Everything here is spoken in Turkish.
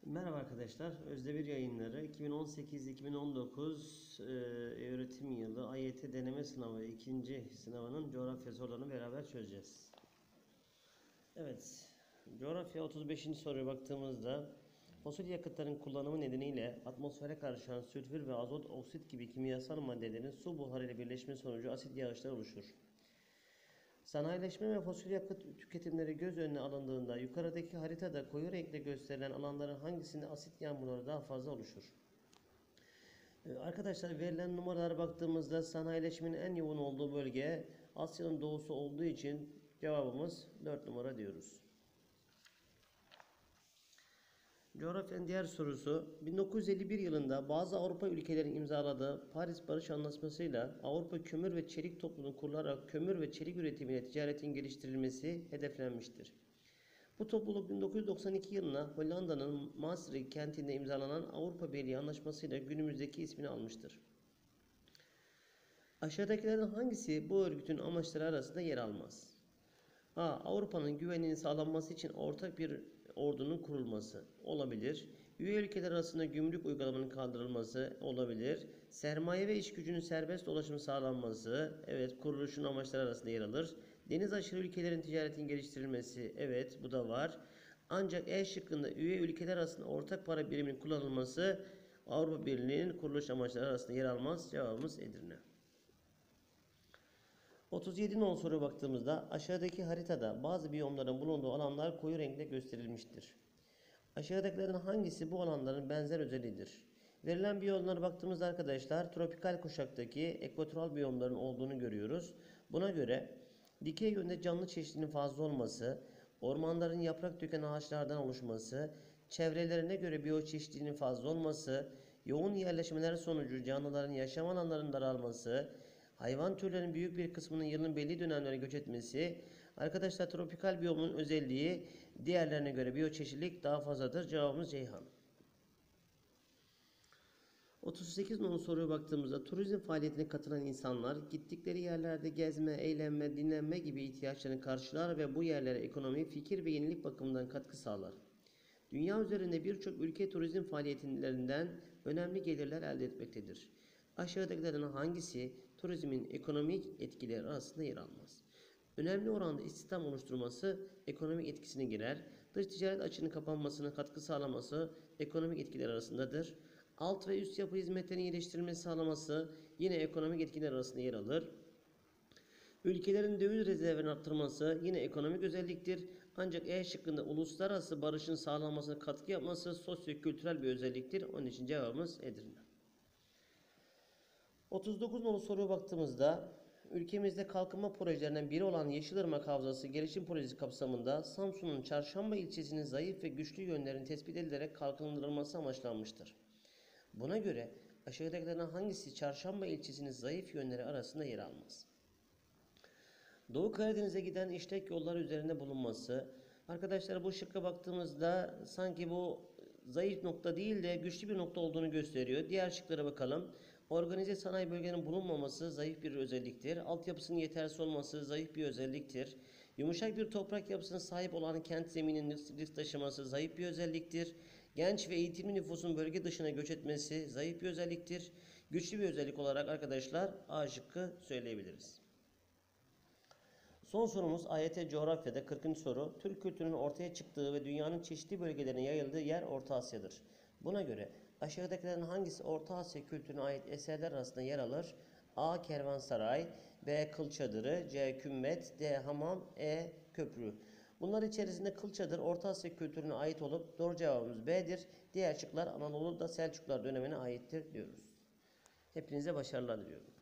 Merhaba arkadaşlar. Özdemir Yayınları 2018-2019 öğretim yılı AYT deneme sınavı ikinci sınavının coğrafya sorularını beraber çözeceğiz. Evet. Coğrafya 35. soruya baktığımızda fosil yakıtların kullanımı nedeniyle atmosfere karışan sülfür ve azot oksit gibi kimyasal maddelerin su buharı ile birleşme sonucu asit yağışlar oluşur. Sanayileşme ve fosil yakıt tüketimleri göz önüne alındığında yukarıdaki haritada koyu renkle gösterilen alanların hangisinde asit yağmurları daha fazla oluşur? Arkadaşlar verilen numaralara baktığımızda sanayileşmenin en yoğun olduğu bölge Asya'nın doğusu olduğu için cevabımız 4 numara diyoruz. Coğrafyanın diğer sorusu 1951 yılında bazı Avrupa ülkelerinin imzaladığı Paris Barış Anlaşması'yla Avrupa Kömür ve Çelik Topluluğu kurularak kömür ve çelik üretimiyle ticaretin geliştirilmesi hedeflenmiştir. Bu topluluk 1992 yılında Hollanda'nın Maastricht kentinde imzalanan Avrupa Birliği Anlaşması'yla günümüzdeki ismini almıştır. Aşağıdakilerden hangisi bu örgütün amaçları arasında yer almaz? A. Avrupa'nın güvenliğinin sağlanması için ortak bir ordunun kurulması olabilir. Üye ülkeler arasında gümrük uygulamanın kaldırılması olabilir. Sermaye ve iş gücünün serbest dolaşımı sağlanması, evet, kuruluşun amaçları arasında yer alır. Deniz aşırı ülkelerin ticaretin geliştirilmesi, evet, bu da var. Ancak E şıkkında üye ülkeler arasında ortak para biriminin kullanılması Avrupa Birliği'nin kuruluş amaçları arasında yer almaz. Cevabımız Edirne. 37 nolu soruya baktığımızda aşağıdaki haritada bazı biyomların bulunduğu alanlar koyu renkle gösterilmiştir. Aşağıdakilerden hangisi bu alanların benzer özelliğidir? Verilen biyomlara baktığımızda arkadaşlar tropikal kuşaktaki ekvatoral biyomların olduğunu görüyoruz. Buna göre dikey yönde canlı çeşitliliğinin fazla olması, ormanların yaprak döken ağaçlardan oluşması, çevrelerine göre biyoçeşitliliğinin fazla olması, yoğun yerleşmeler sonucu canlıların yaşam alanlarının daralması, hayvan türlerinin büyük bir kısmının yılın belli dönemlerine göç etmesi. Arkadaşlar tropikal biyomun özelliği diğerlerine göre biyoçeşitlilik daha fazladır. Cevabımız Ceyhan. 38 nolu soruya baktığımızda turizm faaliyetine katılan insanlar gittikleri yerlerde gezme, eğlenme, dinlenme gibi ihtiyaçlarını karşılar ve bu yerlere ekonomi, fikir ve yenilik bakımından katkı sağlar. Dünya üzerinde birçok ülke turizm faaliyetlerinden önemli gelirler elde etmektedir. Aşağıdakilerden hangisi turizmin ekonomik etkileri arasında yer almaz? Önemli oranda istihdam oluşturması ekonomik etkisine girer. Dış ticaret açığının kapanmasına katkı sağlaması ekonomik etkiler arasındadır. Alt ve üst yapı hizmetlerinin iyileştirilmesi sağlaması yine ekonomik etkiler arasında yer alır. Ülkelerin döviz rezervini arttırması yine ekonomik özelliktir. Ancak E şıkkında uluslararası barışın sağlanmasına katkı yapması sosyo-kültürel bir özelliktir. Onun için cevabımız Edirne. 39 nolu soruya baktığımızda ülkemizde kalkınma projelerinden biri olan Yeşilırmak Havzası gelişim projesi kapsamında Samsun'un Çarşamba ilçesinin zayıf ve güçlü yönlerinin tespit edilerek kalkındırılması amaçlanmıştır. Buna göre aşağıdakilerden hangisi Çarşamba ilçesinin zayıf yönleri arasında yer almaz? Doğu Karadeniz'e giden işlek yollar üzerinde bulunması. Arkadaşlar bu şıkka baktığımızda sanki bu zayıf nokta değil de güçlü bir nokta olduğunu gösteriyor. Diğer şıklara bakalım. Organize sanayi bölgelerinin bulunmaması zayıf bir özelliktir. Altyapısının yetersiz olması zayıf bir özelliktir. Yumuşak bir toprak yapısına sahip olan kent zemininin risk taşıması zayıf bir özelliktir. Genç ve eğitimli nüfusun bölge dışına göç etmesi zayıf bir özelliktir. Güçlü bir özellik olarak arkadaşlar A şıkkı söyleyebiliriz. Son sorumuz AYT coğrafyada 40. soru. Türk kültürünün ortaya çıktığı ve dünyanın çeşitli bölgelerine yayıldığı yer Orta Asya'dır. Buna göre aşağıdakilerin hangisi Orta Asya kültürüne ait eserler arasında yer alır? A. Kervansaray, B. Kıl Çadırı, C. Kümbet, D. Hamam, E. Köprü. Bunlar içerisinde Kıl Çadır Orta Asya kültürüne ait olup doğru cevabımız B'dir. Diğer şıklar Anadolu'da Selçuklular dönemine aittir diyoruz. Hepinize başarılar diliyorum.